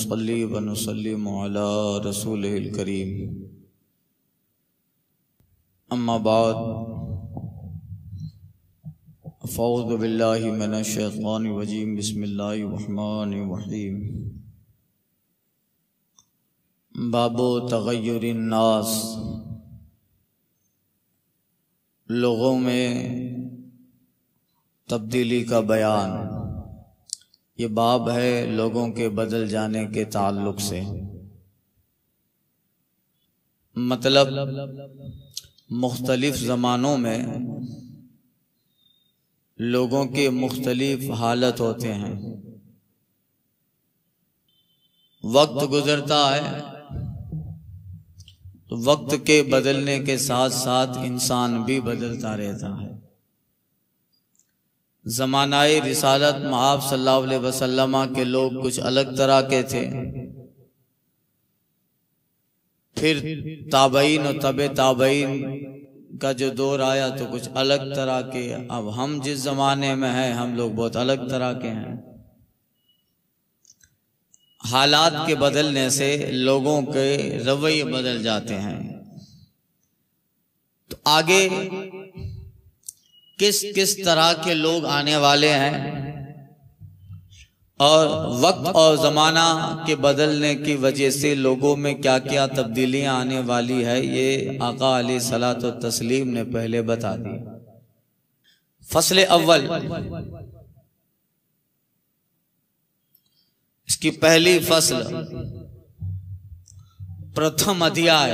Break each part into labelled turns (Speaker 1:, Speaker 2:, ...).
Speaker 1: नुसल्ली व नुसल्लिमु अला रसूलिहिल करीम। अम्मा बाद, फ़अऊज़ु बिल्लाहि मिनश शैतानिर रजीम। बिस्मिल्लाहिर रहमानिर रहीम। बाबो तग़य्युरिन नास, लोगों में तब्दीली का बयान। ये बाब है लोगों के बदल जाने के ताल्लुक से। मतलब मुख्तलिफ ज़मानों में लोगों के मुख्तलिफ हालत होते हैं। वक्त गुज़रता है तो वक्त के बदलने के साथ साथ इंसान भी बदलता रहता है। ज़मानाए रिसालत में आप सल्लल्लाहु अलैहि वसल्लम के लोग कुछ अलग तरह के थे, फिर ताबईन और तबे ताबईन का जो दौर आया तो कुछ अलग तरह के। अब हम जिस ज़माने में हैं हम लोग बहुत अलग तरह के हैं। हालात के बदलने से लोगों के रवैये बदल जाते हैं। तो आगे किस किस तरह के लोग आने वाले हैं और वक्त और ज़माना के बदलने की वजह से लोगों में क्या क्या तब्दीलियां आने वाली है, ये आका अलैहिस्सलातु व तस्लीम ने पहले बता दी। फसल अव्वल, इसकी पहली फसल, प्रथम अध्याय।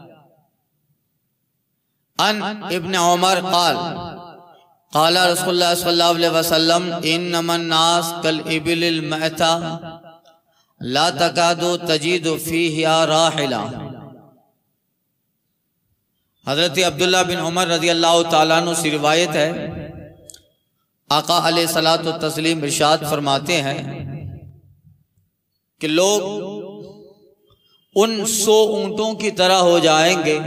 Speaker 1: अन इब्न उमर क़ाला रसूलुल्लाह सल्लल्लाहु अलैहि वसल्लम इन्नमन नास कल इबिलिल मअता ला तकादु तजीदु फीहा राहिला। हज़रत अब्दुल्लाह बिन उमर रज़ियल्लाहु ताला अन्हु से रिवायत है, आका अलैहिस्सलातु व तस्लीम इरशाद फरमाते हैं कि लोग उन 100 ऊंटों की तरह हो जाएंगे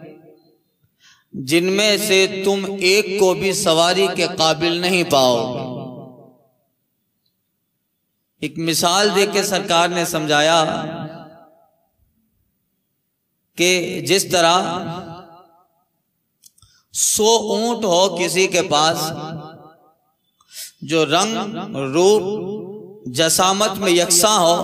Speaker 1: जिनमें से तुम एक को भी सवारी के काबिल नहीं पाओगे। एक मिसाल देके सरकार ने समझाया कि जिस तरह 100 ऊंट हो किसी के पास जो रंग रूप जसामत में यकसा हो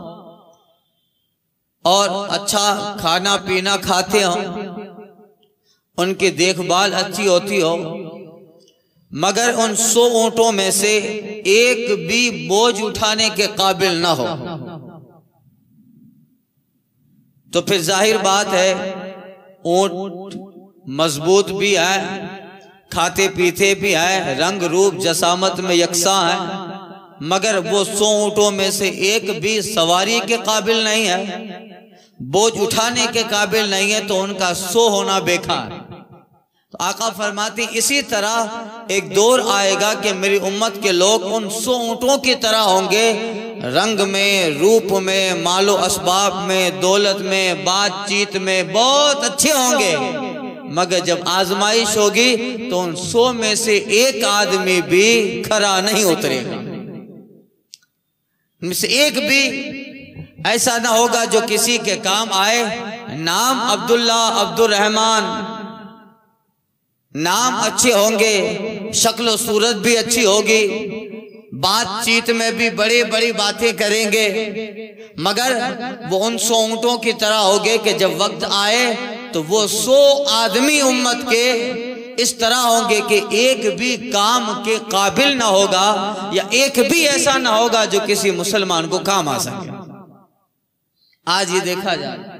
Speaker 1: और अच्छा खाना पीना खाते हो, उनकी देखभाल अच्छी होती हो, मगर उन 100 ऊंटों में से एक भी बोझ उठाने के काबिल ना हो, तो फिर जाहिर बात है ऊंट मजबूत भी है, खाते पीते भी है, रंग रूप जसामत में यकसा है, मगर वो 100 ऊंटों में से एक भी सवारी के काबिल नहीं है, बोझ उठाने के काबिल नहीं है, तो उनका 100 होना बेकार। तो आका फरमाते इसी तरह एक दौर आएगा कि मेरी उम्मत के लोग उन 100 ऊंटों की तरह होंगे, रंग में, रूप में, मालो असबाब में, दौलत में, बातचीत में बहुत अच्छे होंगे, मगर जब आजमाइश होगी तो उन 100 में से एक आदमी भी खरा नहीं उतरेगा। से एक भी ऐसा ना होगा जो किसी के काम आए। नाम अब्दुल्ला, अब्दुल रहमान, नाम अच्छे होंगे, शक्ल सूरत भी अच्छी होगी, बातचीत में भी बड़ी बड़ी बातें करेंगे, मगर वो उन 100 ऊंटों की तरह होंगे कि जब वक्त आए तो वो 100 आदमी उम्मत के इस तरह होंगे कि एक भी काम के काबिल ना होगा, या एक भी ऐसा ना होगा जो किसी मुसलमान को काम आ सके। आज ये देखा जाए,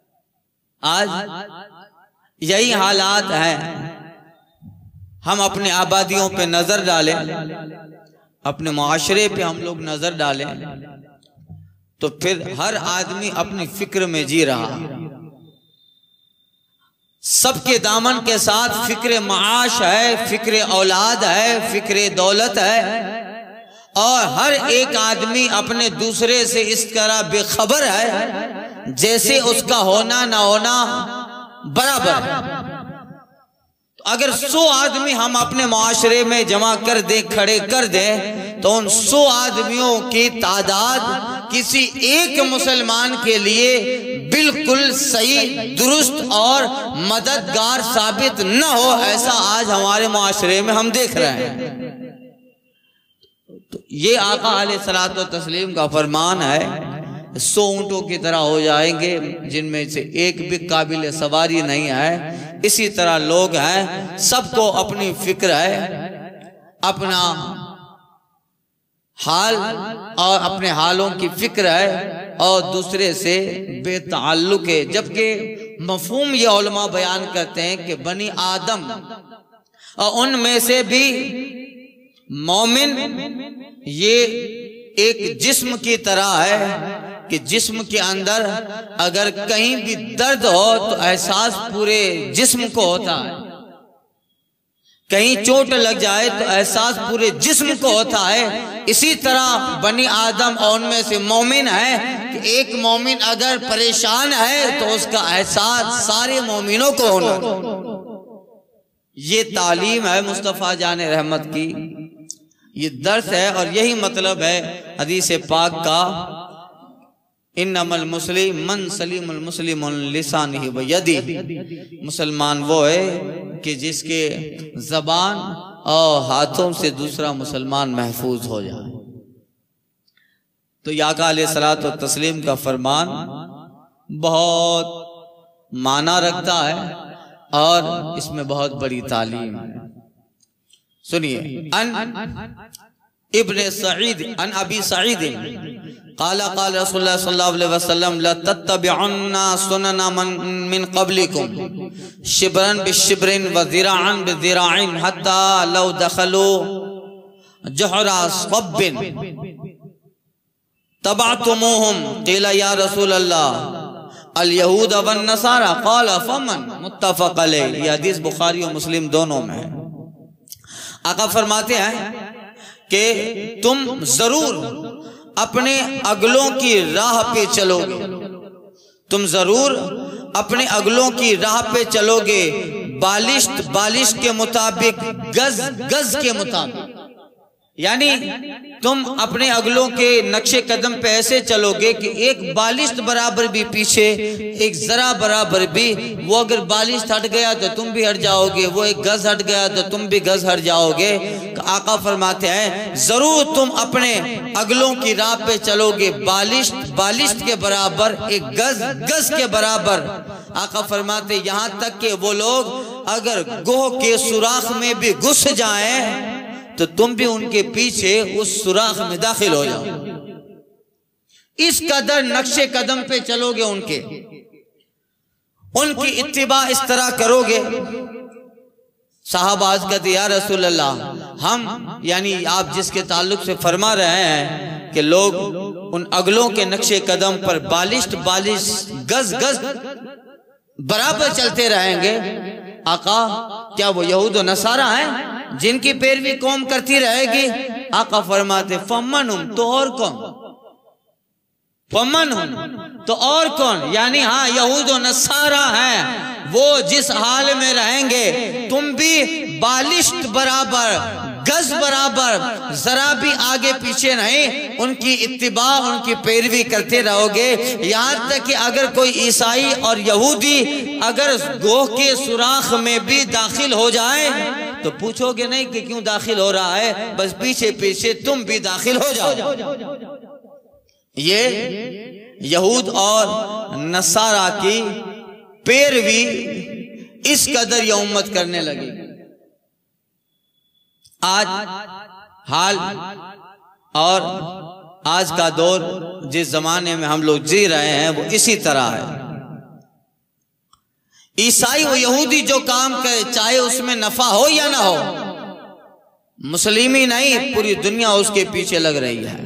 Speaker 1: आज यही हालात हैं। हम अपने आबादियों पे नजर डालें, अपने मुआशरे पे हम लोग नजर डालें, तो फिर हर आदमी अपनी फिक्र में जी रहा। सबके दामन के साथ फिक्र माश है, फिक्र औलाद है, फिक्र दौलत है, और हर एक आदमी अपने दूसरे से इस तरह बेखबर है जैसे उसका होना ना होना बराबर है। तो अगर 100 आदमी हम अपने मुआशरे में जमा कर दें, खड़े कर दें, तो उन 100 आदमियों की तादाद किसी एक मुसलमान के लिए बिल्कुल सही, दुरुस्त और मददगार साबित न हो, ऐसा आज हमारे माशरे में हम देख रहे हैं। तो ये आका अलैहिस्सलातु व तस्लीम का फरमान है, 100 ऊँटों की तरह हो जाएंगे जिनमें से एक भी काबिल सवारी नहीं है। इसी तरह लोग हैं, सबको अपनी फिक्र है, अपना हाल और अपने हालों की फिक्र है और दूसरे से बेताल्लुक है। जबकि मफहूम ये उलमा बयान करते हैं कि बनी आदम और उनमें से भी मोमिन ये एक जिस्म की तरह है कि जिस्म के अंदर अगर कहीं भी दर्द हो तो एहसास पूरे जिस्म को होता है, कहीं चोट लग जाए तो एहसास पूरे जिस्म को होता है। इसी तरह बनी आदम और उनमें से मोमिन है कि एक मोमिन अगर परेशान है तो उसका एहसास सारे मोमिनों को होना। ये तालीम है मुस्तफ़ा जाने रहमत की, ये दर्स है और यही मतलब है हदीस पाक का, इन्नमल मुस्लिम मन सलीमुल मुस्लिमुन लिसानिही व यदिही। मुसलमान वो है कि जिसके जबान और हाथों से दूसरा मुसलमान महफूज हो जाए। तो आका अलैहिस्सलातु व तस्लीम का फरमान बहुत माना रखता है और इसमें बहुत बड़ी तालीम है। सुनिए, इब्न सईद अन अबी सईद क़ाला क़ाला रसूलुल्लाह सल्लल्लाहु अलैहि वसल्लम ला तत्तबिउन्ना सुनना मन मिन क़ब्लिकुम शिब्रन बिशिब्रिन व ज़िराअन बिज़िराइन हत्ता लौ दखलू जुहरा सब्बिन तबअतुमुहुम क़ीला या रसूलल्लाह अल यहूद वन नसारा क़ाला फमन मुत्तफ़क़ अलैह। यह हदीस बुखारी और मुस्लिम दोनों में है। आका फरमाते हैं कि तुम जरूर अपने अगलों की राह पे चलोगे, तुम जरूर अपने अगलों की राह पे चलोगे, बालिश के मुताबिक, गज गज के मुताबिक। यानी तुम अपने अगलों के नक्शे कदम पे ऐसे चलोगे कि एक बालिश बराबर भी पीछे, एक जरा बराबर भी, वो अगर बालिश हट गया तो तुम भी हट जाओगे, वो एक गज हट गया तो तुम भी गज हट जाओगे। आका फरमाते हैं जरूर तुम अपने अगलों की राह पे चलोगे, बालिश के बराबर, एक गज के बराबर। आका फरमाते यहाँ तक कि वो लोग अगर गोह के सुराख में भी घुस जाएं तो तुम भी उनके पीछे उस सुराख में दाखिल हो जाओ। इस कदर नक्शे कदम पे चलोगे, उनकी इत्तिबा इस तरह करोगे। साहब आज कहते या रसूल अल्लाह, हम यानी आप जिसके ताल्लुक से फरमा रहे हैं कि लोग उन अगलों के नक्शे कदम पर बालिश गज बराबर चलते रहेंगे। आका क्या वो यहूद और नसारा हैं जिनकी पैरवी कौम करती रहेगी? आका फरमाते फमन तो और कौन, फमन तो और कौन, यानी हाँ यहूद और नसारा हैं, वो जिस हाल में रहेंगे तुम भी बालिश बराबर, गज बराबर, जरा भी आगे पीछे नहीं, उनकी इत्तिबा, उनकी पैरवी करते रहोगे। यहाँ तक कि अगर कोई ईसाई और यहूदी अगर गोह के सुराख में भी दाखिल हो जाए तो पूछोगे नहीं कि क्यों दाखिल हो रहा है, बस पीछे पीछे तुम भी दाखिल हो जाओ। ये यहूद और नसारा की पैरवी इस कदर यह उम्मत करने लगी। आज हाल और आज का दौर जिस जमाने में हम लोग जी रहे हैं वो इसी तरह है। ईसाई और यहूदी जो काम करे, चाहे उसमें नफा हो या ना हो, मुस्लिम ही नहीं पूरी दुनिया उसके पीछे लग रही है।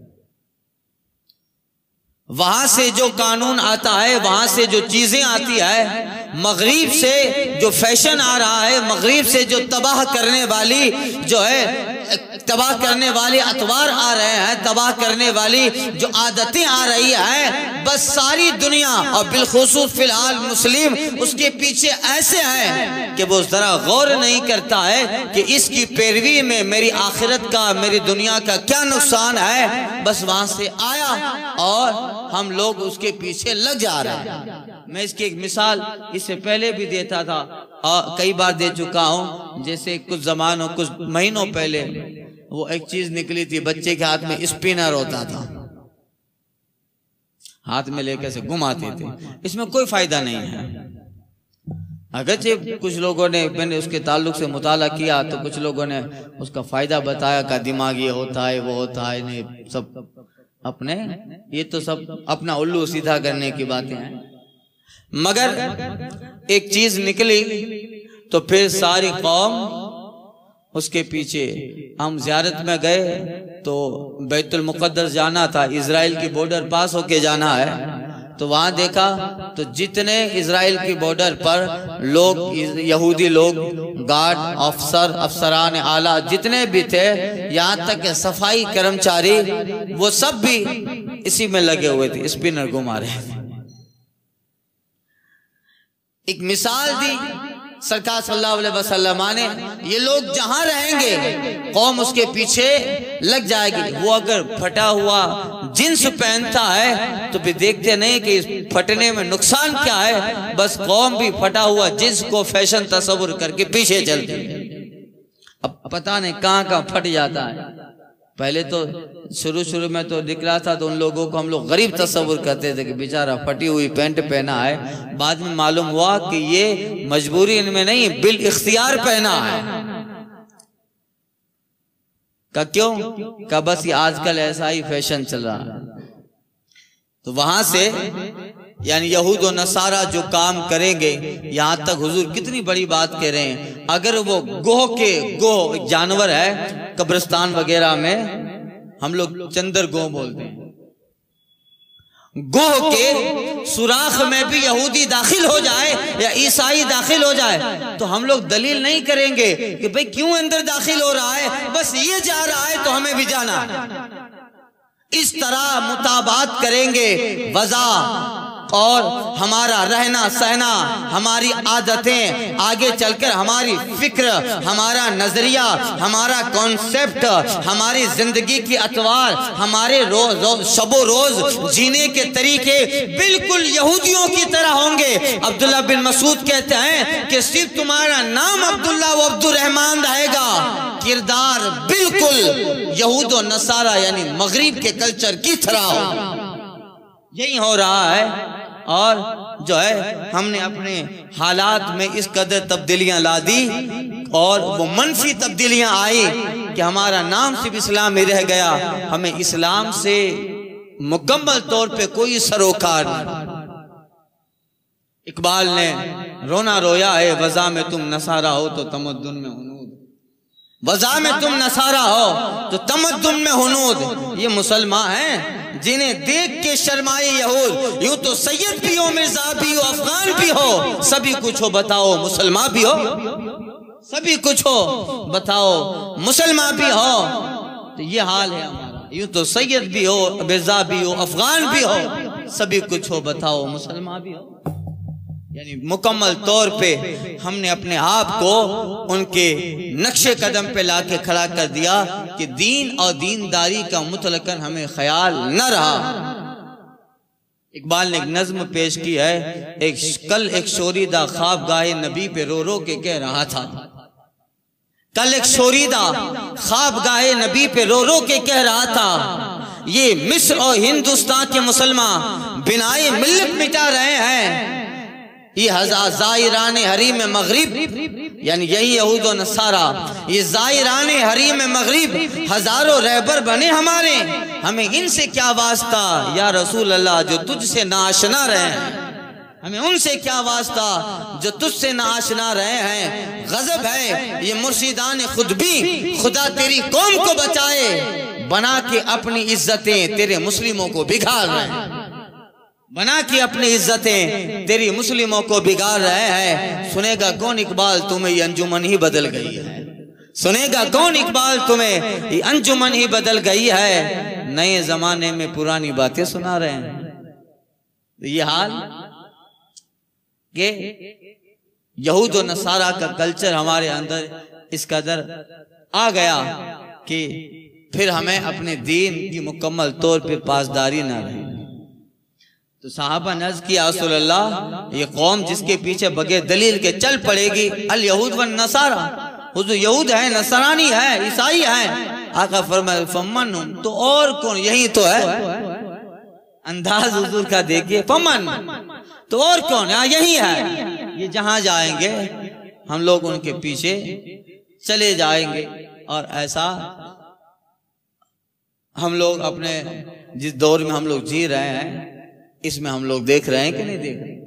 Speaker 1: वहां से जो कानून आता है, वहां से जो चीजें आती है, मगरिब से जो फैशन आ रहा है, मगरिब से जो तबाह करने वाली जो है तबाह करने वाले अतवार आ रहे हैं, तबाह करने वाली जो आदतें आ रही है, बस सारी दुनिया और बिलखुसूस फिलहाल मुस्लिम उसके पीछे ऐसे हैं कि वो जरा गौर नहीं करता है कि इसकी पैरवी में मेरी आखिरत का, मेरी दुनिया का क्या नुकसान है। बस वहां से आया और हम लोग उसके पीछे लग जा रहे हैं। मैं इसकी एक मिसाल इससे पहले भी देता था और कई बार दे चुका हूं। जैसे कुछ जमानों, कुछ महीनों पहले वो एक चीज निकली थी, बच्चे के हाथ में स्पिनर होता था, हाथ में लेकर से घुमाते थे। इसमें कोई फायदा नहीं है। अगरचे कुछ लोगों ने, मैंने उसके ताल्लुक से मुताला किया तो कुछ लोगों ने उसका फायदा बताया का दिमाग ये होता है, वो होता है, नहीं सब अपने, ये तो सब अपना उल्लू सीधा करने की बातें हैं। मगर एक चीज निकली तो फिर सारी कौम उसके पीछे। हम ज़ियारत में गए तो बैतुल मुक़द्दस जाना था, इजराइल की बॉर्डर पास होके जाना है। तो वहां देखा तो जितने इजराइल की बॉर्डर पर लोग, यहूदी लोग, गार्ड अफसर, अफसरान आला जितने भी थे, यहाँ तक के सफाई कर्मचारी, वो सब भी इसी में लगे हुए थे, स्पिनर घुमा रहे थे। एक मिसाल दी सरकार सल्लल्लाहु अलैहि वसल्लम ने, ये लोग जहां रहेंगे कौम उसके पीछे लग जाएगी। वो अगर फटा हुआ जींस पहनता है तो भी देखते नहीं कि इस फटने में नुकसान क्या है, बस कौम भी फटा हुआ जींस को फैशन तस्वुर करके पीछे चलती है। अब पता नहीं कहाँ कहाँ फट जाता है। पहले तो शुरू में तो निकला था तो उन लोगों को हम लोग गरीब तस्वुर करते थे कि बेचारा फटी हुई पैंट पहना है। बाद में मालूम हुआ कि ये मजबूरी इनमें नहीं, बिल इख्तियार पहना है। का क्यों? का बस ये आजकल ऐसा ही फैशन चल रहा है। तो वहां से यानी यहूद और नसारा जो काम करेंगे, यहाँ तक हुजूर कितनी बड़ी बात कह रहे हैं, अगर वो गोह जानवर है, कब्रिस्तान वगैरह में हम लोग चंदर गोह बोलते हैं, गोह के सुराख में भी यहूदी दाखिल हो जाए या ईसाई दाखिल हो जाए तो हम लोग दलील नहीं करेंगे कि भाई क्यों अंदर दाखिल हो रहा है, बस ये जा रहा है तो हमें भी जाना। इस तरह मुताबात करेंगे वज़ा और हमारा रहना सहना, हमारी आदतें, आगे चलकर हमारी फिक्र, हमारा नजरिया, हमारा कॉन्सेप्ट, हमारी जिंदगी की अतवार, हमारे शबो रोज जीने के तरीके बिल्कुल यहूदियों की तरह होंगे। अब्दुल्ला बिन मसूद कहते हैं कि सिर्फ तुम्हारा नाम अब्दुल्ला व अब्दुर्रहमान रहेगा, किरदार बिल्कुल यहूद और नसारा यानी मगरिब के कल्चर की तरह हो। यही हो रहा है। और जो है हमने अपने हालात में इस कदर तब्दीलियां ला दी और वो मनफी तब्दीलियां आई कि हमारा नाम सिर्फ इस्लाम ही रह गया, हमें इस्लाम से मुकम्मल तौर पे कोई सरोकार नहीं। इकबाल ने रोना रोया है, वज़ा में तुम नसारा हो तो तमद्दुन में हुनूद, वज़ा में तुम नसारा हो तो तमद्दुन में हुनूद। ये मुसलमान हैं जिन्हें देख के शर्माए यहूद। यूं तो सैयद भी हो, मिर्जा भी हो, अफगान भी हो, सभी कुछ हो बताओ मुसलमान भी हो, सभी कुछ हो बताओ मुसलमान भी हो। तो ये हाल है हमारा। यूं तो सैयद भी हो, मिर्जा भी हो, अफगान भी हो, सभी कुछ हो बताओ मुसलमान भी हो। यानी मुकम्मल तौर पे हमने अपने आप को उनके नक्शे कदम पे लाके खड़ा कर दिया कि दीन और दीनदारी का मुतलकन हमें ख्याल न रहा। इकबाल ने एक नज्म पेश की है, कल एक शोरीदा ख्वाब गाहे नबी पे रो रो के कह रहा था। कल एक शोरीदा ख्वाब गाहे नबी पे रो रो के कह रहा था, ये मिस्र और हिंदुस्तान के मुसलमान बिनाए मिल्लत मिटा रहे हैं। ये ज़ायरान हरीम मगरिब यानी यही यहूद और नसारा, ये ज़ायरान हरीम मगरिब हजारों रहबर बने हमारे, हमें इनसे क्या वास्ता या रसूल अल्लाह जो तुझसे नाआशना रहे हैं, हमें उनसे क्या वास्ता जो तुझसे नाआशना रहे हैं। गजब है ये मुर्शिदान खुद भी, खुदा तेरी कौम को बचाए, बना के अपनी इज्जतें तेरे मुस्लिमों को बिगाड़ रहे हैं, बना के अपनी इज्जतें तेरी मुस्लिमों को बिगाड़ रहे हैं। सुनेगा कौन इकबाल, तुम्हें ये अंजुमन ही बदल गई है। सुनेगा कौन इकबाल तुम्हें, ये अंजुमन ही बदल गई है, नए जमाने में पुरानी बातें सुना रहे हैं। ये हाल के यहूद और नसारा का कल्चर हमारे अंदर इस कदर आ गया कि फिर हमें अपने दीन की मुकम्मल तौर पे पासदारी ना रही। तो साहबा ने अर्ज किया रसूल अल्लाह, ये कौम जिसके पीछे बगैर दलील के चल पड़ेगी, अल यहूद व नसारा, हुजूर यहूद है, नसरानी है, ईसाई है। आका फरमाया फमन, तो और कौन, यही तो है। अंदाज हुजूर का देखिए, फमन तो और कौन, यही है। ये जहां जाएंगे हम लोग उनके पीछे चले जाएंगे। और ऐसा हम लोग अपने जिस दौर में हम लोग जी रहे हैं इसमें हम लोग देख रहे हैं कि नहीं देख रहे,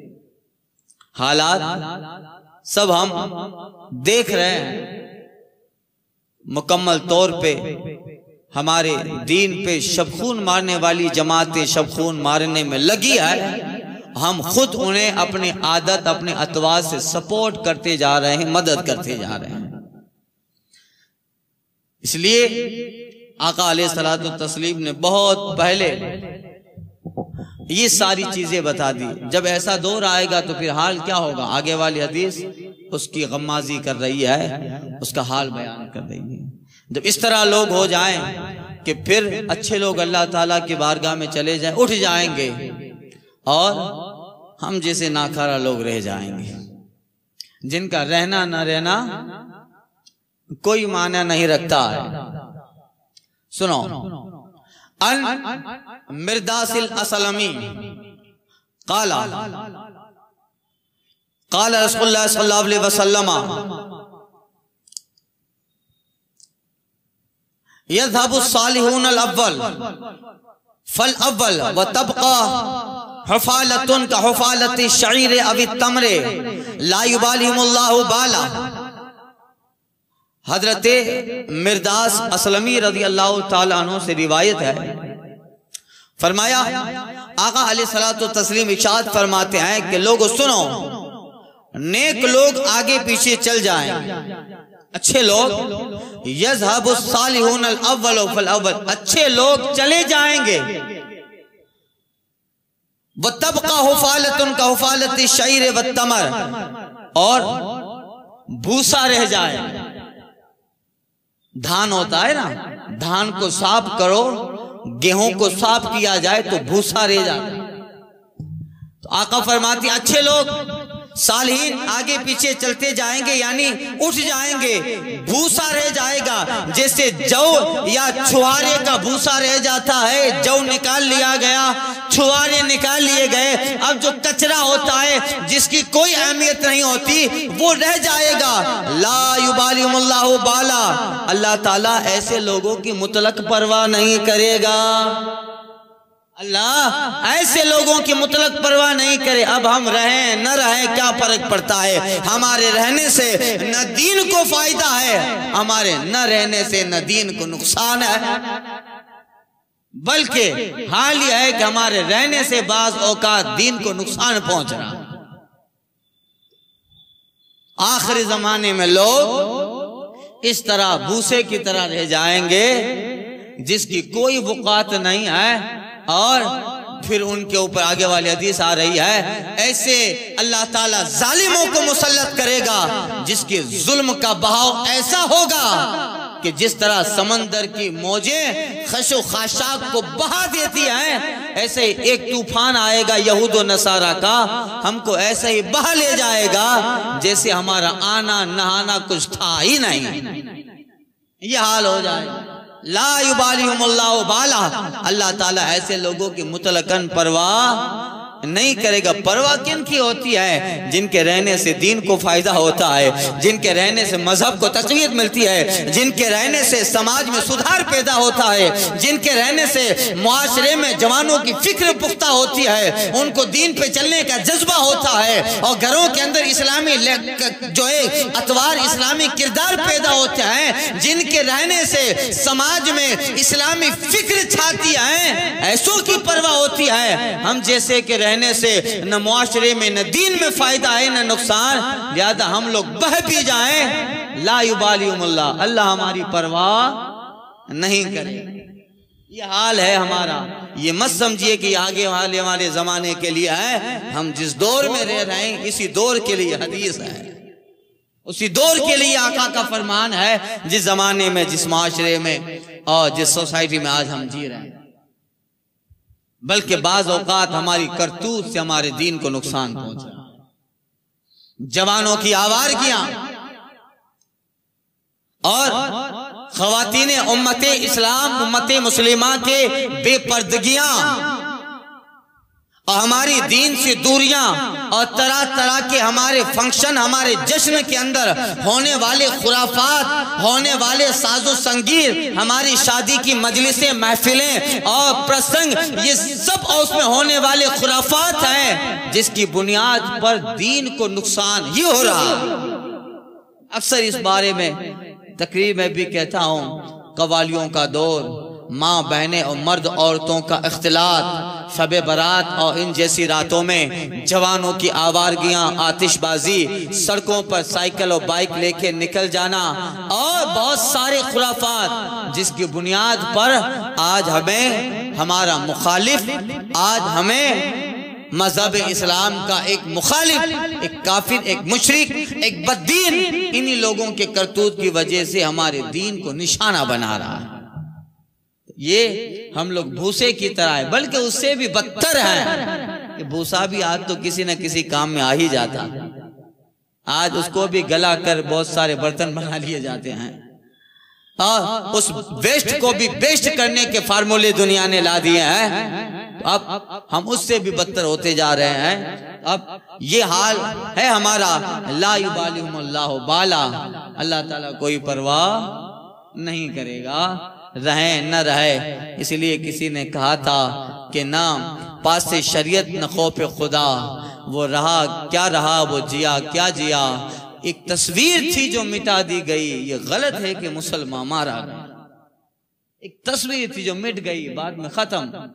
Speaker 1: हालात सब हम देख रहे हैं। मुकम्मल तौर पे हमारे दीन पे शबखून मारने वाली जमातें शबखून मारने में लगी है। हम खुद उन्हें अपनी आदत अपने अतवार से सपोर्ट करते जा रहे हैं, मदद करते जा रहे हैं। इसलिए आका अलैहिस्सलातु तस्लीम ने बहुत पहले ये सारी चीजें बता दी। जब ऐसा दौर आएगा तो फिर हाल क्या होगा, आगे वाली हदीस उसकी गम्माजी कर रही है, उसका हाल बयान कर रही है। जब इस तरह लोग हो जाएं कि फिर अच्छे लोग अल्लाह ताला की बारगाह में चले जाएं, उठ जाएंगे, और हम जैसे नाकारा लोग रह जाएंगे, जिनका रहना न रहना कोई माना नहीं रखता है। सुनो, अन मिर्दासिल असलमी काला काला रसूलुल्लाह सल्लल्लाहु अलैहि वसल्लम यज़हबु सालिहून अल अव्वल फल अव्वल व तबका हुफालतुन का हुफालति शईर अवी तमरे ला युबालिहिमुल्लाहु बाला। हजरत मिर्दास असलमी रज़ी अल्लाह ताला अन्हु से रिवायत है, फरमाया आका अलैहिस्सलातु तस्लीम इरशाद फरमाते हैं कि लोगों सुनो, नेक लोग आगे पीछे चल जाएं, अच्छे लोग यज़हबु सालिहून अल अव्वल फल अव्वल, अच्छे लोग चले जाएंगे, व तबका हुफालतुन का हुफालति शईर व तमर, और भूसा रह जाए। धान होता है ना, धान को साफ करो, गेहूं को साफ किया जाए तो भूसा रह जाता है। तो आका फरमाती अच्छे लोग सालिहीन आगे पीछे चलते जाएंगे, यानी उठ जाएंगे, भूसा रह जाएगा। जैसे जौ या छुहारे का भूसा रह जाता है, जौ निकाल लिया गया, छुहारे निकाल लिए गए, अब जो कचरा होता है जिसकी कोई अहमियत नहीं होती वो रह जाएगा। ला युबालिहुमुल्लाहु बाला, अल्लाह ताला ऐसे लोगों की मुतलक परवाह नहीं करेगा। अल्लाह ऐसे लोगों की मुतलक परवाह नहीं करे। अब हम रहें न रहें क्या फर्क पड़ता है, हमारे रहने से न दीन को फायदा है, हमारे न रहने से न दीन को नुकसान है, बल्कि हाल यह है कि हमारे रहने से बाज औकात दीन को नुकसान पहुंच रहा। आखिरी जमाने में लोग इस तरह भूसे की तरह रह जाएंगे जिसकी कोई वक़ात नहीं है, और फिर उनके ऊपर आगे वाली हदीस आ रही है, ऐसे अल्लाह ताला जालिमों को मुसल्लत करेगा जिसके जुल्म का बहाव ऐसा होगा कि जिस तरह समंदर की मौजें खशो खाशाक को बहा देती हैं, ऐसे एक तूफान आएगा यहूद और नसारा का, हमको ऐसे ही बहा ले जाएगा जैसे हमारा आना नहाना कुछ था ही नहीं। ये हाल हो जाएगा। ला युबालिहुमुल्लाहु बाला, अल्लाह ताला ऐसे लोगों की मुतलकन परवाह नहीं करेगा। परवाह किन की होती है? जिनके रहने से दीन को फायदा होता है, जिनके रहने से मजहब को तक़वियत मिलती है, जिनके रहने से समाज में सुधार पैदा होता है, जिनके रहने से मुआशरे में जवानों की फिक्र पुख्ता होती है, उनको दीन पे चलने का जज्बा होता है, और घरों के अंदर इस्लामी जो है अतवार, इस्लामी किरदार पैदा होते हैं, जिनके रहने से समाज में इस्लामी फिक्र छाती है, ऐसों की परवाह होती है। हम जैसे के रहने से न मुआशरे में न दीन में फायदा है न नुकसान, लिहाजा हम लोग बह भी जाएं, ला युबालिहुमुल्लाह, अल्लाह हमारी परवाह नहीं करे। ये हाल है हमारा। ये मत समझिए कि आगे वाले हमारे जमाने के लिए है, हम जिस दौर में रह रहे हैं इसी दौर के लिए हदीस है, उसी दौर के लिए आका का फरमान है, जिस जमाने में, जिस माशरे में और जिस सोसाइटी में आज हम जी रहे हैं। बल्कि बाज औकात हमारी करतूत से हमारे दीन को नुकसान पहुंचा। जवानों की आवारगियां और ख़वातीने उम्मते इस्लाम, उम्मते मुस्लिमा के बेपर्दगियां और हमारी दीन से दूरियां और तरह तरह के हमारे फंक्शन, हमारे जश्न के अंदर होने वाले खुराफात, होने वाले साजो संगीत, हमारी शादी की मजलिसें, महफिलें और प्रसंग, ये सब उसमें होने वाले खुराफात हैं, जिसकी बुनियाद पर दीन को नुकसान ही हो रहा। अक्सर इस बारे में तकरीर में भी कहता हूँ, कवालियों का दौर, माँ बहनें और मर्द औरतों का इख्तिलात, शबे बारात और इन जैसी रातों में जवानों की आवारगियां, आतिशबाजी, सड़कों पर साइकिल और बाइक लेके निकल जाना और बहुत सारे खुराफात, जिसकी बुनियाद पर आज हमें हमारा मुखालिफ, आज हमें मजहब इस्लाम का एक मुखालिफ, एक काफिर, एक मुशरिक, एक बद्दीन, इन्हीं लोगों के करतूत की वजह से हमारे दीन को निशाना बना रहा है। ये हम लोग भूसे की तरह है, बल्कि उससे भी बदतर है। भूसा भी आज तो किसी न किसी काम में आ ही जाता, आज उसको भी गला कर बहुत सारे बर्तन बना लिए जाते हैं और उस वेस्ट को भी बेस्ट करने के फार्मूले दुनिया ने ला दिए हैं। अब हम उससे भी बदतर होते जा रहे हैं। अब ये हाल है हमारा, ला युबालिहुमुल्लाहु बाला, अल्लाह ताला कोई परवाह नहीं करेगा, रहे न रहे। इसलिए किसी ने कहा था कि ना पास से शरीयत न खौफ खुदा, वो रहा क्या रहा, वो जिया क्या जिया। एक तस्वीर थी जो मिटा दी गई, ये गलत है कि मुसलमान मारा गया। एक तस्वीर थी जो मिट गई, बाद में खत्म।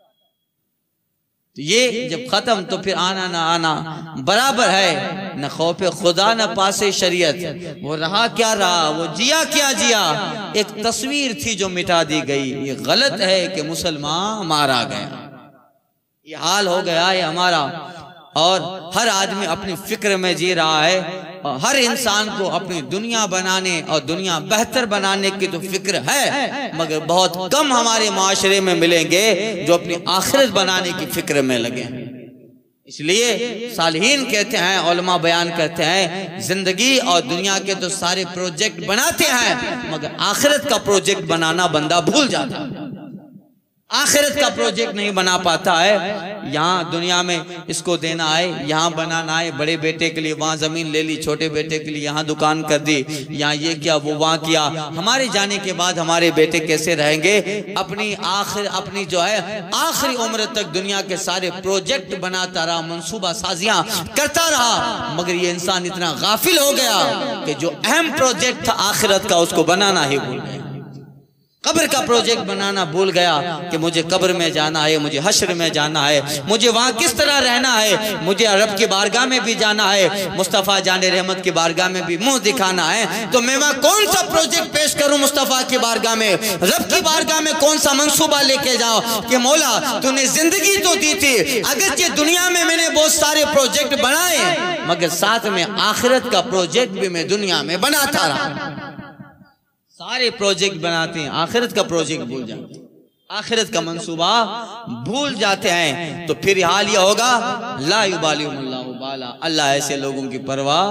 Speaker 1: तो ये जब खत्म तो फिर आना ना आना बराबर है, न खौफ खुदा न पासे शरीयत। वो रहा क्या रहा, वो जिया क्या जिया। एक तस्वीर थी जो मिटा दी गई, ये गलत है कि मुसलमान मारा गया। ये हाल हो गया है हमारा, और हर आदमी अपनी फिक्र में जी रहा है, और हर इंसान को अपनी दुनिया बनाने और दुनिया बेहतर बनाने की तो फिक्र है, मगर बहुत कम हमारे माशरे में मिलेंगे जो अपनी आखिरत बनाने की फिक्र में लगे। इसलिए सालिहीन कहते हैं, उलमा बयान करते हैं, जिंदगी और दुनिया के तो सारे प्रोजेक्ट बनाते हैं, मगर आखिरत का प्रोजेक्ट बनाना बंदा भूल जाता है, आखिरत का प्रोजेक्ट नहीं बना पाता है। यहाँ दुनिया में इसको देना है, यहाँ बनाना है, बड़े बेटे के लिए वहाँ जमीन ले ली, छोटे बेटे के लिए यहाँ दुकान कर दी, यहाँ ये किया वो वहाँ किया। हमारे जाने के बाद हमारे बेटे कैसे रहेंगे? अपनी जो है आखिरी उम्र तक दुनिया के सारे प्रोजेक्ट बनाता रहा, मंसूबा साजियां करता रहा, मगर ये इंसान इतना गाफिल हो गया कि जो अहम प्रोजेक्ट था आखिरत का, उसको बनाना ही भूल गया। कब्र का प्रोजेक्ट बनाना भूल गया कि मुझे कब्र में जाना है, मुझे हश्र में जाना है, मुझे वहां किस तरह रहना है, मुझे रब की बारगाह में भी जाना है, मुस्तफ़ा जाने रहमत की बारगाह में भी मुंह दिखाना है। तो मैं वहां कौन सा प्रोजेक्ट पेश करूं मुस्तफ़ा की बारगाह में, रब की बारगाह में कौन सा मंसूबा लेके जाओ कि मौला तूने जिंदगी तो दी थी, अगरचे दुनिया में मैंने बहुत सारे प्रोजेक्ट बनाए, मगर साथ में आखिरत का प्रोजेक्ट भी मैं दुनिया में बनाता रहा। सारे प्रोजेक्ट बनाते हैं, आखिरत का प्रोजेक्ट भूल जाते हैं, आखिरत का मंसूबा भूल जाते हैं। तो फिर हाल यह होगा, ला युबालिहुमुल्लाहु बाला, अल्लाह ऐसे लोगों की परवाह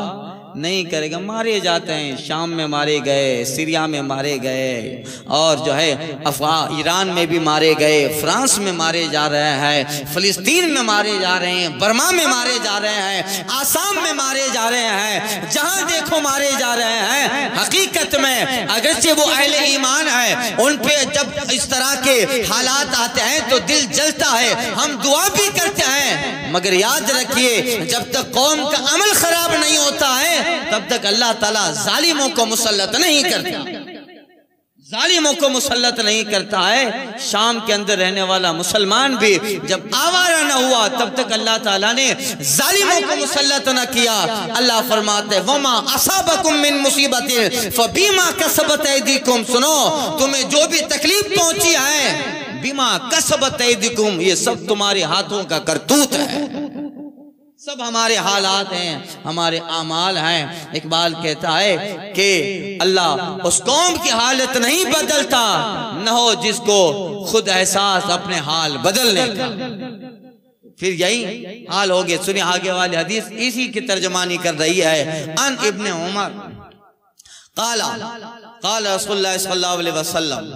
Speaker 1: नहीं करेगा। मारे जाते हैं, शाम में मारे गए, सीरिया में मारे गए, और जो है ईरान में भी मारे गए, फ्रांस में मारे जा रहे हैं, फिलिस्तीन में मारे जा रहे हैं, बर्मा में मारे जा रहे हैं, आसाम में मारे जा रहे हैं, जहां देखो मारे जा रहे हैं। हकीकत में अगरचे वो अहले ईमान है, उन पे जब इस तरह के हालात आते हैं तो दिल जलता है, हम दुआ भी करते हैं, मगर याद रखिए जब तक कौम का अमल खराब नहीं होता है तब तक अल्लाह ताला जालिमों को मुसल्लत नहीं करता, जालिमों को मुसल्लत नहीं करता है। शाम के अंदर रहने वाला मुसलमान भी जब आवारा न हुआ तब तक अल्लाह ताला ने जालिमों को मुसल्लत न किया। अल्लाह फरमाते वमा असाबकुम मिन मुसीबतिन फबीमा कसबत ऐदीकुम, सुनो तुम्हें जो भी तकलीफ पहुंची है, बीमा कसबत ऐदीकुम, ये सब तुम्हारे हाथों का करतूत है, सब हमारे हालात हैं, हमारे आमाल हैं। इकबाल कहता है कि अल्लाह उस कौम की हालत नहीं बदलता न हो जिसको खुद एहसास अपने हाल बदलने का। फिर यही हाल हो गया। सुनिए आगे वाली हदीस इसी की तर्जमानी कर रही है। अन इब्ने उमर काला काला रसूलुल्लाह सल्लल्लाहु अलैहि वसल्लम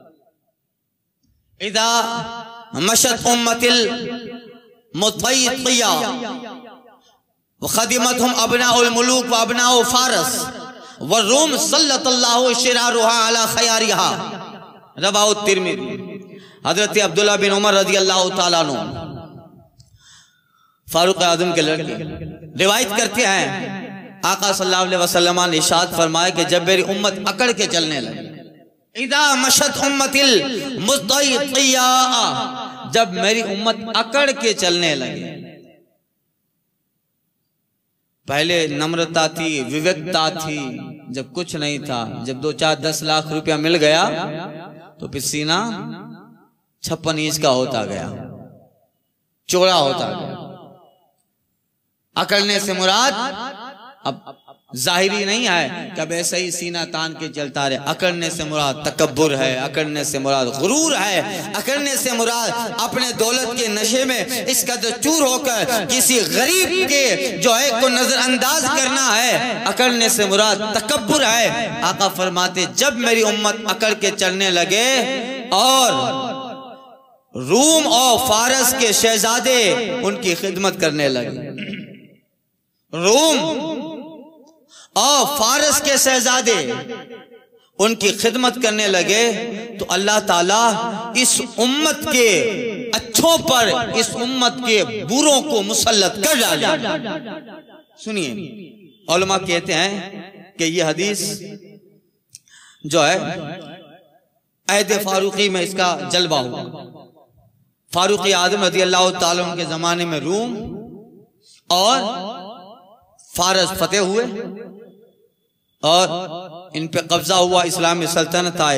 Speaker 1: इदा मशत उम्मतिल मुतय्यिया वखदिमतहुम अबनाउल मुलूक व अबनाउ फारस व रूम सल्लल्लाहु शिरारुहा अला खयारिहा, रवाहु तिर्मिज़ी। हजरत अब्दुल्लाह बिन उमर रज़ी अल्लाह ताला अन्हु फारूक आज़म के लड़के रिवायत करते हैं, आका सल्लल्लाहु अलैहि वसल्लम ने इरशाद फरमाया कि जब मेरी उम्मत अकड़ के चलने लगी, इदा मशत उम्मतिल मुतय्यिया, जब मेरी उम्मत अकड़ के चलने लगे। पहले नम्रता थी, विवेकता थी, जब कुछ नहीं था, जब 2-4-10 लाख रुपया मिल गया तो फिर सीना 56 इंच का होता गया, चौड़ा होता गया। अकड़ने से मुराद अब जाहिरी नहीं है, कब ऐसा ही सीना तान के चलता रहे। अकड़ने से मुराद तकब्बुर है, अकड़ने से मुराद गुरूर है, अकड़ने से मुराद अपने दौलत के नशे में इस कदर चूर होकर किसी गरीब के जो है को नजरअंदाज करना है, अकड़ने से मुराद तकब्बुर है। आका फरमाते जब मेरी उम्मत अकड़ के चलने लगे और रूम और फारस के शहजादे उनकी खिदमत करने लगे, रूम और फारस के शहजादे उनकी खिदमत करने लगे, तो अल्लाह ताला इस उम्मत के अच्छों पर इस उम्मत के बुरों को मुसल्लत कर डाले। सुनिए उलमा कहते हैं कि यह हदीस जो है अहद फारूकी में इसका जलवा हुआ। फारूक आज़म रज़ी अल्लाह ताला अन्हु के जमाने में रूम और फारस फतेह हुए और इन पे कब्जा हुआ, इस्लामी सल्तनत आए।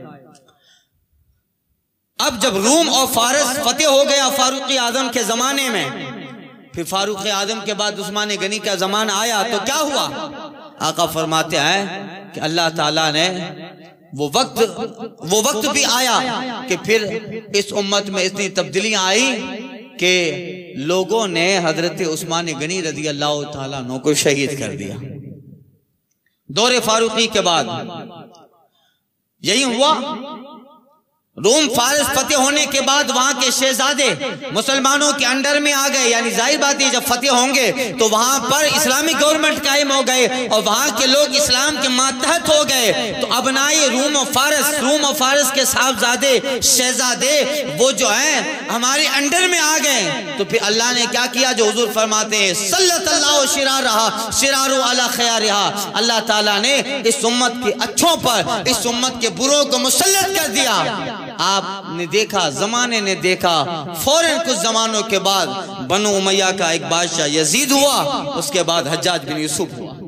Speaker 1: अब जब रूम और फारस फतेह हो गया फारूक आज़म के जमाने में, फिर फारूक आज़म के बाद उस्मान गनी का जमाना आया, तो क्या हुआ? आका फरमाते हैं कि अल्लाह ताला ने वो वक्त भी आया कि फिर इस उम्मत में इतनी तब्दीलियां आई कि लोगों ने हजरत उस्मान गनी रज़ी अल्लाह ताला अन्हु को शहीद कर दिया। दौरे फारूकी के बाद यही हुआ। रोम फारस फतेह होने के बाद वहां के शहजादे मुसलमानों के अंडर में आ गए, यानी जाहिर बात है जब फतेह होंगे तो वहां पर इस्लामिक गवर्नमेंट कायम हो गए और वहां के लोग इस्लाम के मातहत हो गए। तो अबनाए रूम और फारस के साहबजादे शहजादे वो जो है हमारे अंडर में आ गए। तो फिर अल्लाह ने क्या किया, जो हुजूर फरमाते हैं सल्लल्लाहु शिरारु अला खयारिहा, अल्लाह ताला ने इस उम्मत के अच्छों पर इस उम्मत के बुरों को मुसल्लत कर दिया। आपने देखा, जमाने ने देखा, फौरन कुछ जमानों के बाद बनु उमैया का एक बादशाह यजीद हुआ, उसके बाद हज्जाज बिन यूसुफ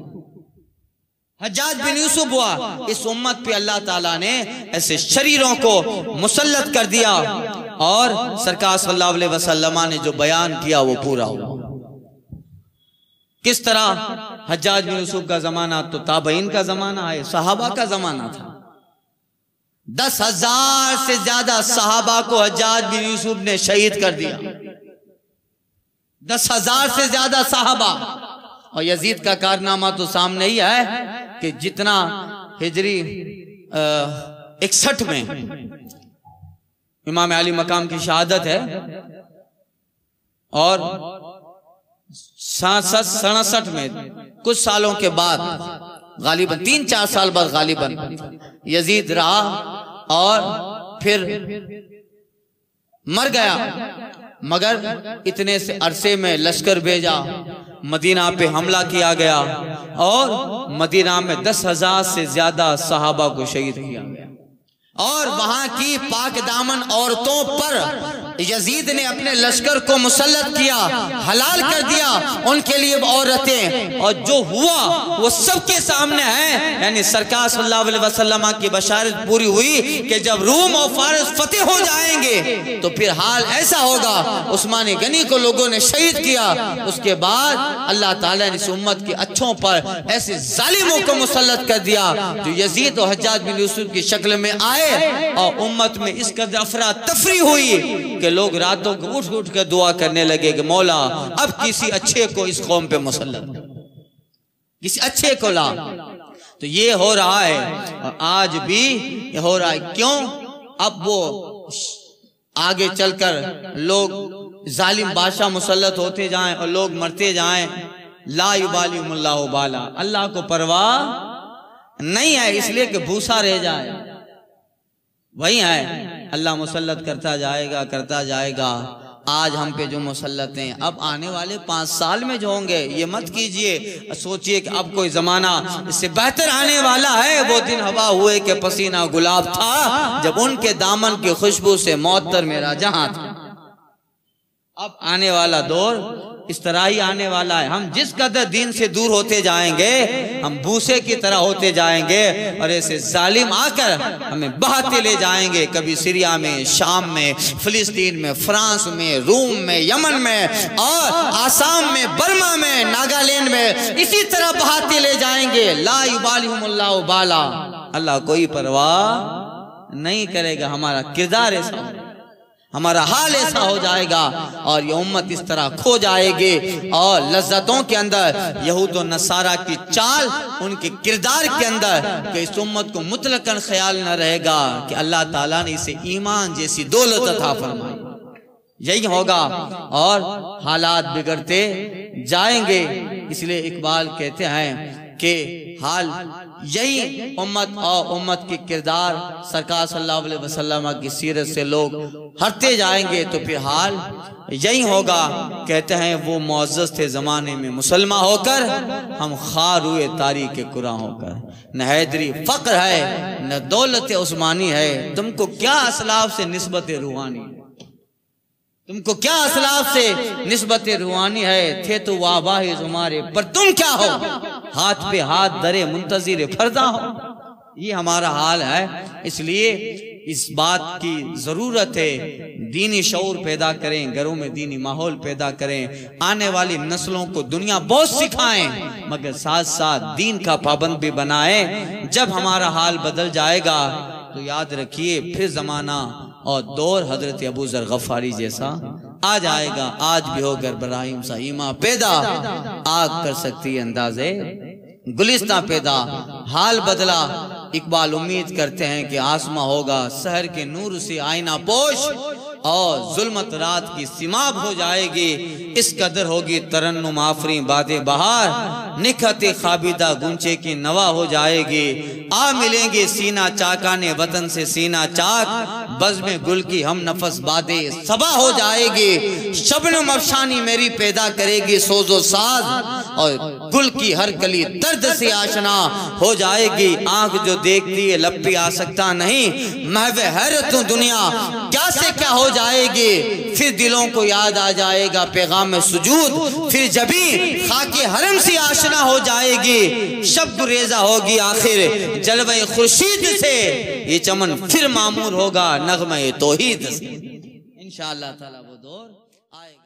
Speaker 1: हुआ। इस उम्मत पे अल्लाह ताला ने ऐसे शरीरों को मुसल्लत कर दिया और सरकार सल्लल्लाहु अलैहि वसल्लम ने जो बयान किया वो पूरा हुआ। किस तरह हज्जाज बिन यूसुफ का जमाना तो ताबईन का जमाना है, सहाबा का जमाना था। 10,000 से ज्यादा सहाबा को हज्जाज बिन यूसुफ ने शहीद कर दिया। 10,000 से ज्यादा सहाबा और यजीद का कारनामा तो सामने ही है कि जितना हिजरी 61 में इमाम अली मकाम की शहादत है और 67 में कुछ सालों के बाद गालिबन 3-4 साल बाद गालिबन यजीद रहा और फिर मर गया, मगर इतने से अरसे में लश्कर भेजा, मदीना पे हमला किया गया और मदीना में 10,000 से ज्यादा सहाबा को शहीद किया गया और वहां की पाक दामन औरतों पर यजीद ने अपने लश्कर को मुसल्लत किया, हलाल कर दिया उनके लिए औरतें, और जो हुआ वो सबके सामने है। यानी सरकार सल्लल्लाहु अलैहि वसल्लम की बशारत पूरी हुई कि जब रूम और फारस फतेह हो जाएंगे तो फिर हाल ऐसा होगा। उस्मान गनी को लोगों ने शहीद किया, उसके बाद अल्लाह ताला ने इस उम्मत के अच्छों पर ऐसे जालिमों को मुसल्लत कर दिया जो यजीद और हज्जाज बिन यूसुफ की शक्ल में आए और उम्मत में इस कदर अफरा तफरी हुई कि लोग रातों को उठ उठ कर दुआ करने लगे कि मौला अब किसी अच्छे को इस कौम पे मुसल्लत, किसी अच्छे को ला। तो ये हो रहा है और आज भी ये हो रहा है। क्यों? अब वो आगे चलकर लोग जालिम बादशाह मुसल्लत होते जाएं और लोग मरते जाएं। ला युबाली मुल्लाहु बाला, अल्लाह को परवाह नहीं है इसलिए कि भूसा रह जाए, वही है। अल्लाह मुसल्लत करता जाएगा। आज हम पे जो मुसल्लत हैं, अब आने वाले 5 साल में जो होंगे ये मत कीजिए, सोचिए कि अब कोई जमाना इससे बेहतर आने वाला है। वो दिन हवा हुए के पसीना गुलाब था जब उनके दामन की खुशबू से मौतर मेरा जहां था। अब आने वाला दौर इस तरह ही आने वाला है। हम जिस कदर दीन से दूर होते जाएंगे हम भूसे की तरह होते जाएंगे और ऐसे जालिम आकर हमें बहाते ले जाएंगे, कभी सीरिया में, शाम में, फिलिस्तीन में, फ्रांस में, रूम में, यमन में और आसाम में, बर्मा में, नागालैंड में, इसी तरह बहाते ले जाएंगे। ला युबालिहुमुल्लाहु बाला, अल्लाह कोई परवाह नहीं करेगा। हमारा किरदार ऐसा, हमारा हाल ऐसा हो जाएगा और ये उम्मत इस तरह खो जाएगी और लज्जतों के अंदर यहूद और नसारा की चाल उनके किरदार के अंदर कि इस उम्मत को मुतलकन ख्याल न रहेगा कि अल्लाह ताला ने इसे ईमान जैसी दौलत अता फरमाई। यही होगा और हालात बिगड़ते जाएंगे। इसलिए इकबाल कहते हैं कि हाल यही उम्मत और उम्मत की किरदार सरकार सल्लल्लाहु अलैहि वसल्लम की सीरत से लोग हटते जाएंगे तो फिर हाल यही होगा। कहते हैं वो मुअज़्ज़ज़ थे जमाने में मुसलमान होकर, हम खार हुए तारीख़ कुरा होकर। न हैदरी फक्र है न दौलत उस्मानी है, तुमको क्या असलाफ से निस्बत रूहानी, तुमको क्या असलाफ से निस्बत रूहानी है। थे तो वाबाही तुम्हारे पर तुम क्या हो, हाथ पे हाथ धरे मुंतज़िर फरदा हो। ये हमारा हाल है। इसलिए इस बात की जरूरत है दीनी शऊर पैदा करें, घरों में दीनी माहौल पैदा करें, आने वाली नस्लों को दुनिया बहुत सिखाएं मगर साथ साथ दीन का पाबंद भी बनाएं। जब हमारा हाल बदल जाएगा तो याद रखिए फिर जमाना और दौर हजरत अबू ज़र गफ़ारी जैसा आ जाएगा। आज भी होकर इब्राहिम सा ईमा पैदा, आग कर सकती है अंदाजे गुलिस्तां पैदा। हाल बदला, इकबाल उम्मीद करते हैं कि आसमां होगा सहर के नूर से आईना पोश और जुल्मत रात की सिमाब हो जाएगी। इस कदर होगी तरन्नुम आफरी बादे बहार, निखते खाबिदा गुंचे की नवा हो जाएगी। आ मिलेंगे सीना चाकाने वतन से सीना चाक, बज़ में गुल की हम नफस बादे सबा हो जाएगी। शबनम अफशानी मेरी पैदा करेगी सोजो साज और गुल की हर कली दर्द से आशना हो जाएगी। आंख जो देखती है लब पे आ सकता नहीं, महवे हैरतों दुनिया क्या से क्या हो जाएगी। फिर दिलों को याद आ जाएगा पैगाम में सुजूद, फिर जबी खाके हरम से आशना हो जाएगी। शब गुरेजा होगी आखिर जलवे खुर्शीद से, ये चमन फिर मामूर होगा नगमे तौहीद से। इंशाअल्लाह ताला वो दौर आएगा।